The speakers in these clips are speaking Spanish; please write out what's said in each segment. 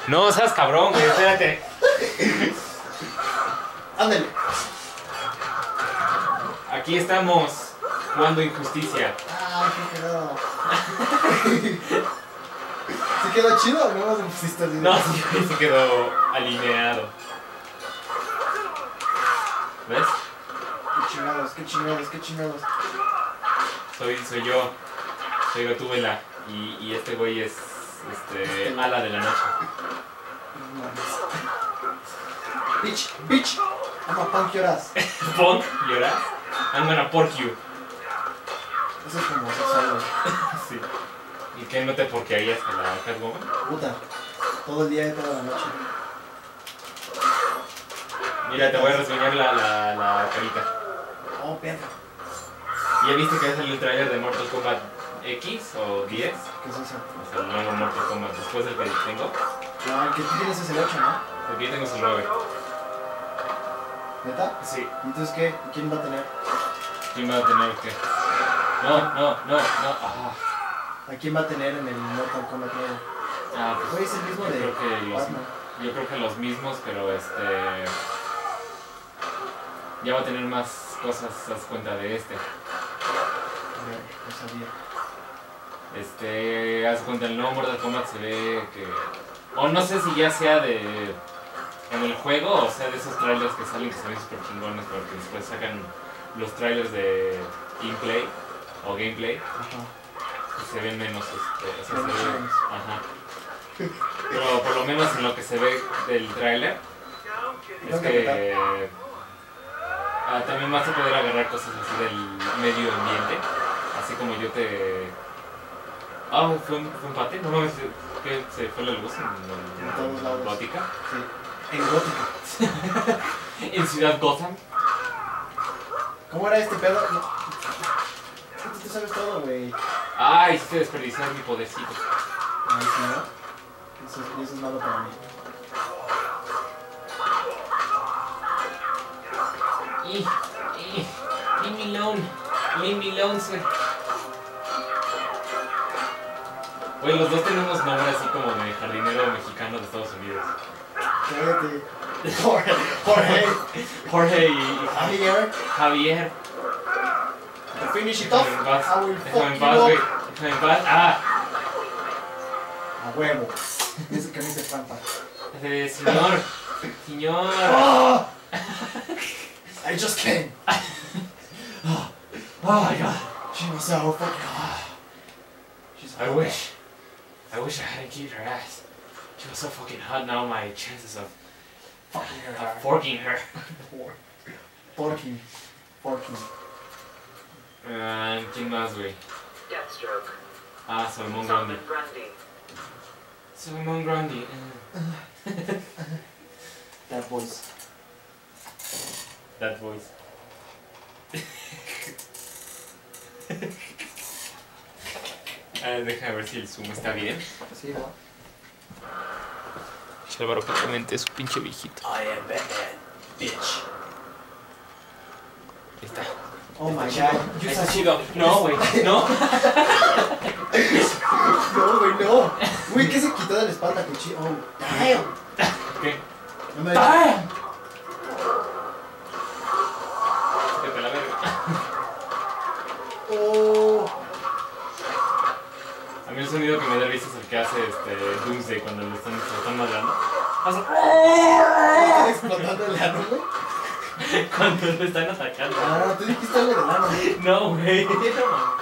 No, seas cabrón, güey, espérate. Ándale. Aquí estamos jugando Injusticia. Ay, qué quedó. ¿Sí quedó chido o no me pusiste así? No, sí, güey, se quedó alineado. ¿Ves? Qué chingados, qué chingados, qué chingados. Soy yo. Soy Gatúbela. Y este güey es Ala de la Noche. Bitch, bitch. I'm a punk your ass. Punk, ¿lloras? I'm gonna pork you. Eso es como sexual, güey. Sí. ¿Y qué no te porquearías con la Catwoman? Puta. Todo el día y toda la noche. Mira, te voy a reseñar la carita. Oh, perro. ¿Ya viste que va a salir el trailer de Mortal Kombat X o 10? ¿Qué es eso? O sea, el nuevo Mortal Kombat después del que tengo. No, el que tú tienes es el 8, ¿no? Porque yo tengo su 9. ¿Neta? Sí. ¿Y entonces qué? ¿Y quién va a tener? ¿Quién va a tener qué? No. ¿A quién va a tener en el Mortal Kombat nuevo? Ah, pues Güey, es el mismo de Batman. yo creo que los mismos, pero ya va a tener más cosas, haz cuenta de este. A ver, no sabía. Haz cuenta, el nuevo Mortal Kombat se ve que... O no sé si ya sea de... En el juego, o sea, de esos trailers que salen que se ven super chingones, pero que después sacan los trailers de gameplay o gameplay, Ajá. que se ven menos, o sea, Menos se ve, chingones. ajá. Pero por lo menos en lo que se ve del trailer, es que también vas a poder agarrar cosas así del medio ambiente, así como yo te... Ah, fue un empate, no mames, que se fue la luz En todos lados. Gótica. Sí. En Gótica. En Ciudad Gotham. ¿Cómo era este pedo? No. Tú te sabes todo, güey. Ay, hiciste desperdiciar mi podercito. Ay, sí, ¿no? Eso es malo para mí. Leave me alone, sir. Güey, los dos tenemos nombres así como de jardinero mexicano de Estados Unidos. Cállate. Jorge Y Javier. Javier. To finish it off, I will fuck Déjame en you paz, güey. up. Déjame en paz. Ah, A huevo. Dice que me hice trampa. señor. Señor. Oh! I just came. Oh my god. She was so fucking hot. She's I wish I hadn't kicked her ass. She was so fucking hot. Now my chances of fucking her of hard. forking her. Forking. ¿Quién más, güey? Deathstroke. Ah, Salmón Grande. Solomon Salmón Grundy. Grande. That voice. That voice. Déjame ver si el zoom está bien. Sí, ¿no? Álvaro prácticamente es un pinche viejito. I am Batman, bitch. Ahí está. Oh my Está god. chido. Está chido. No, güey. No. No, güey, no. Güey, ¿qué se quitó de la espalda, cuchillo? Oh, damn. ¿Qué? No me ¡Damn! Vete a la verga. Oh. A mí el sonido que me da risa es el que hace Doomsday cuando lo están madrando. ¿Están explotando el ano, güey? Cuando lo están atacando. Ah, tú dijiste algo del ano, güey. No, güey. No.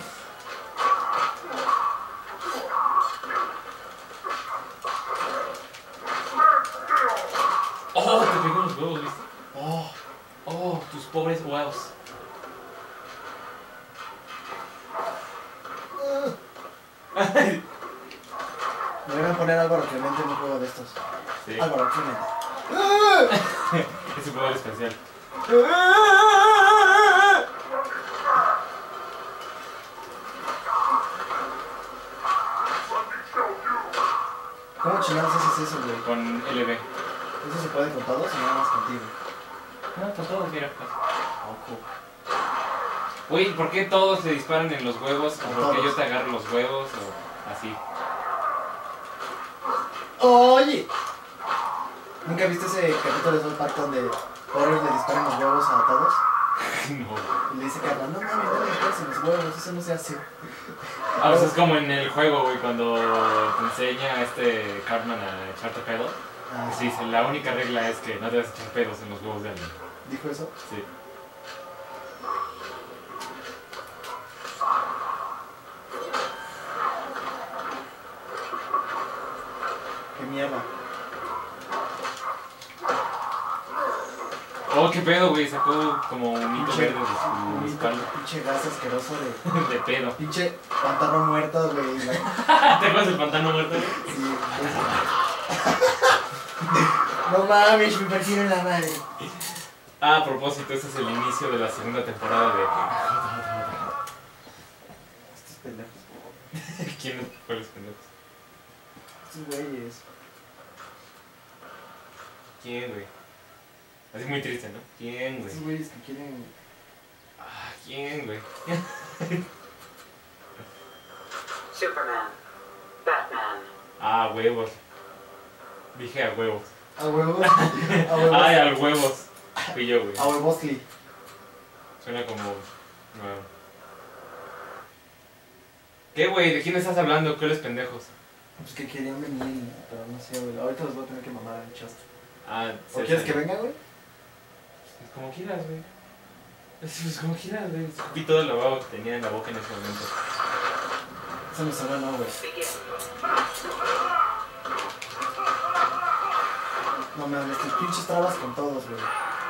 Oh, te pegó los huevos, ¿viste? Oh, tus pobres huevos. Me deben poner Álvaro Clemente en un juego de estos. Sí. Álvaro Clemente. Es su poder especial. ¿Cómo chingados haces eso, güey? Con LB. ¿Eso se puede con todos o nada más contigo? No, con todos, mira. Oh, cool. Güey, ¿por qué todos se disparan en los huevos? ¿O A por qué todos. yo te agarro los huevos? O así. Oye. ¿Nunca viste ese capítulo de South Park donde Homer le disparan los huevos a todos? No. Y le dice Carla, no mames, no le dispares en los huevos, eso no se hace. Ah, pues es como en el juego, güey, cuando te enseña Cartman a echarte pedos. Ah, Sí, dice, la única regla es que no debes echar pedos en los huevos de alguien. ¿dijo eso? Sí. Qué mierda. Oh, qué pedo, güey, sacó como un hito Pinche- verde de su espalda. Pinche gas asqueroso de... De pedo. Pinche pantano muerto, güey. ¿Te acuerdas del pantano muerto, güey? Sí, no mames, me partieron la madre. Ah, a propósito, este es el inicio de la segunda temporada de... Estos pendejos. ¿Quiénes? ¿Cuáles pendejos? Estos güeyes. ¿Quién, güey? Así muy triste, ¿no? ¿Quién, güey? Estos güeyes que quieren... Ah, ¿quién, güey? Superman. Batman. Ah, huevos. Dije a huevos. A huevos. A huevos. Ay, al huevos. Fui yo, güey. A huevosli. Suena como... Bueno. ¿Qué, güey? ¿De quién estás hablando? ¿Qué les pendejos? Pues que querían venir, pero no sé, güey. Ahorita los voy a tener que mamar al chast. Ah, ¿O quieres que venga, güey? Como quieras, güey. Pues como quieras, güey. Escupí todo el lavabo que tenía en la boca en ese momento. Eso me suena, no, güey. Begin. No mames, tus pinches trabas con todos, güey.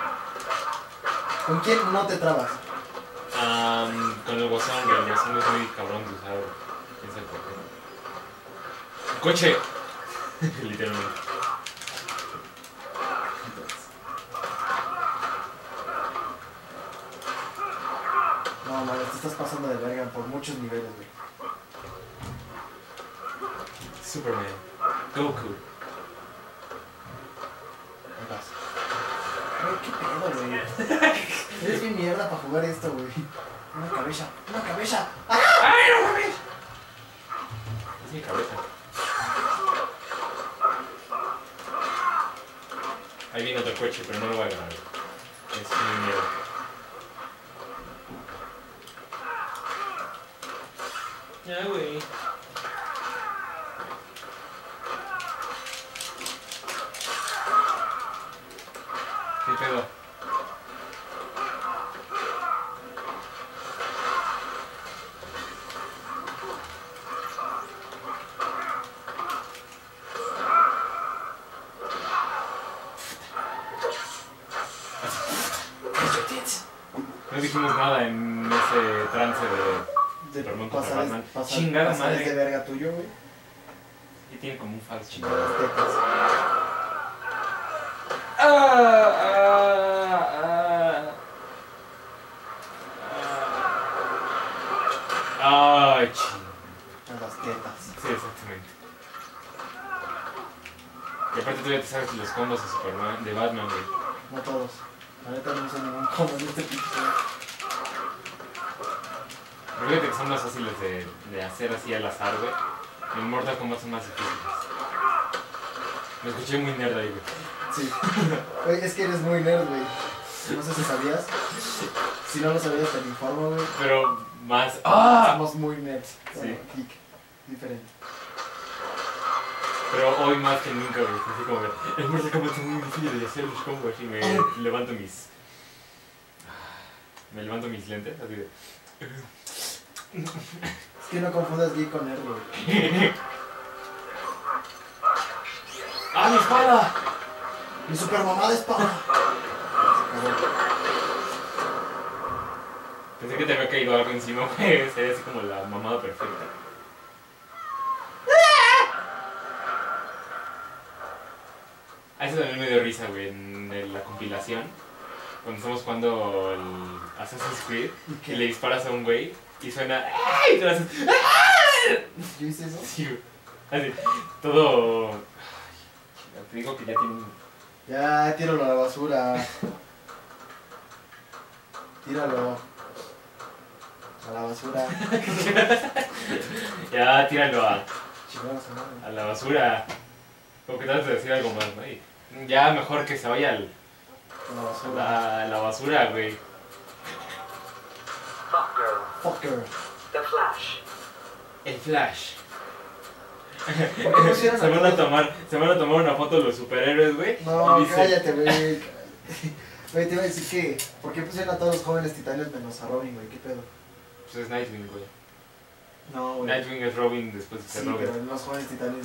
¿Con quién no te trabas? Con el guasón, güey. El guasón es muy cabrón de usar, güey. ¿Quién sabe por qué? ¡Coche! Literalmente. No mames, te estás pasando de verga por muchos niveles, güey. Superman. Goku. Ahí vas. Güey, qué pedo, güey. Eres bien mierda para jugar esto, güey. Una cabeza, una cabeza. ¡Ay, no mames! Es mi cabeza. Ahí viene otro coche, pero no lo voy a ganar. Es muy miedo. Ya, güey. ¿Qué pedo? No dijimos nada en ese trance de Superman contra Batman. Chingada madre. de verga tuyo, güey. Y tiene como un falso Chingadas chingado. tetas. Ay, ching. A las tetas. Sí, exactamente. Y aparte tú ya te sabes los combos de Superman, de Batman, güey. No todos. La neta no uso ningún combo en este pinche juego. Pero fíjate que son más fáciles de hacer así al azar, güey. En Mortal Kombat son más difíciles. Me escuché muy nerd ahí, güey. Sí. Güey, es que eres muy nerd, güey. No sé si sabías. Si no lo sabías, te lo informo, güey. Pero más... ¡Ah! Somos muy nerds. Bueno, Sí. geek. Diferente. Pero hoy más que nunca, güey. Así como que el Mortal Kombat es muy difícil de hacer los combos y me levanto mis... Me levanto mis lentes, así de... Es que no confundas geek con nerd, güey. ¡Ah, mi espada! ¡Mi super mamá de espada! Pensé que te había caído algo encima, güey. Sería así como la mamada perfecta. A eso también me dio risa, güey, en la compilación. Cuando estamos jugando el Assassin's Creed ¿Y y le qué? disparas a un güey y suena... ¡Ay! Y tú le haces... ¿Yo hice eso? Sí, güey. Así, todo... Ay, te digo que ya tiene un... Ya, tíralo a la basura. Tíralo. A la basura. Ya, tíralo Chingados, madre. a la basura. Como que tratas de decir algo más, ¿no? Y ya mejor que se vaya la basura, güey. Fuck girl. Fucker. The Flash. El Flash. ¿Por qué pusieron Se van a tomar una foto de los superhéroes, güey. No, y dice, cállate, güey. Güey, te iba a decir que. ¿Por qué pusieron a todos los jóvenes titanes menos a Robin, güey? ¿Qué pedo? Pues es Nightwing, güey. No, güey. Nightwing es Robin después de ser Sí, Robin. pero los jóvenes titanes.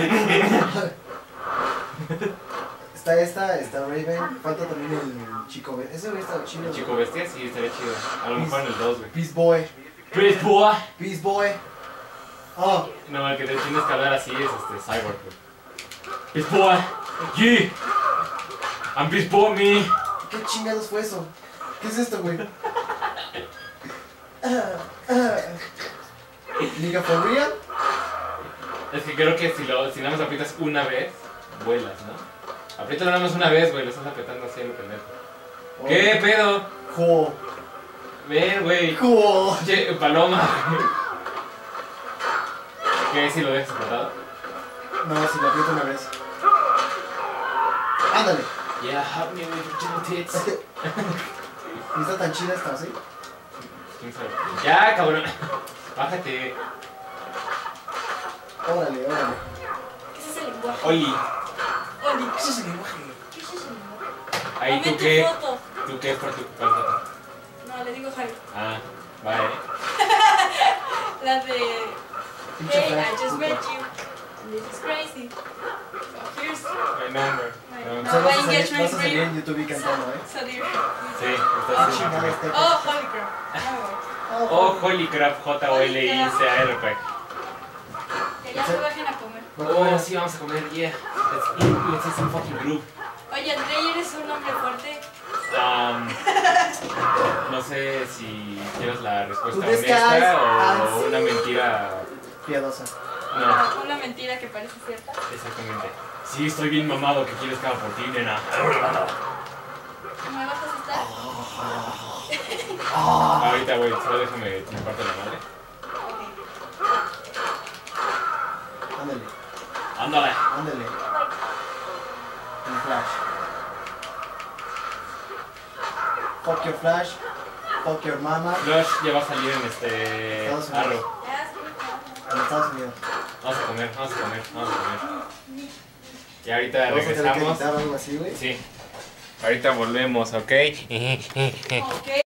Está Raven. Falta también el chico. Ese güey está chido. El Chico Bestia, sí, estaría chido. A lo mejor en el 2, güey. Beast Boy. Beast Boy. Beast Boy. Oh, No, el que te tienes que hablar así es Cyborg, güey. Beast Boy. Yeah. I'm Beast Boy, me. ¿qué chingados fue eso? ¿Qué es esto, güey? Liga for real. Es que creo que si nada más aprietas una vez, vuelas, ¿no? Apriétalo nada más una vez, güey, lo estás apretando así a lo pendejo. Oh. ¿Qué pedo? Cool. Ven, güey. Cool. Che, paloma. ¿Qué si lo dejas apretado? No, si lo aprieto una vez. Ándale. Yeah, help me with your little tits. ¿Y está tan chida esta, sí? ¿Quién sabe? Ya, cabrón. Bájate. Órale, órale. ¿Qué es ese lenguaje? Oli. Oli. ¿Qué es ese lenguaje? ¿Qué es ese lenguaje? Ahí Dame tú tu qué. foto. ¿Tú qué por tu foto? No, le digo Javi. Ah, vale. La de... Pinche Hey, I Flash, just puta. met you. And this is crazy. So here's My number. O No. sea, my vas a engagement salir ring. en YouTube y cantando, ¿eh? So dear. Sí, Ah, estás en chingada, YouTube. este. Oh, holy crap. Oh, Holy Crap, J-O-L-I-C-A-R-P. Que ya se bajen a comer. Oh, sí, vamos a comer, yeah. Let's eat some fucking group. Oye, André, ¿eres un hombre fuerte? No sé si quieres la respuesta Tú descansas. honesta o Sí. una mentira. Piadosa. No, Una mentira que parece cierta. exactamente. Sí, estoy bien mamado, que quieres que haga por ti, nena. ¿Me vas a asustar? Ahorita, güey, solo déjame mi parte de la madre. Ándale, Ándale. ándale. El Flash. Fuck your Flash. Fuck your mama. Flash ya va a salir en Estados Unidos. Arrow. Ya, escucha. En Estados Unidos. Vamos a comer. Y ahorita Vamos a tener que regresamos. editar algo así, güey. Sí. Ahorita volvemos, ¿ok? Ok.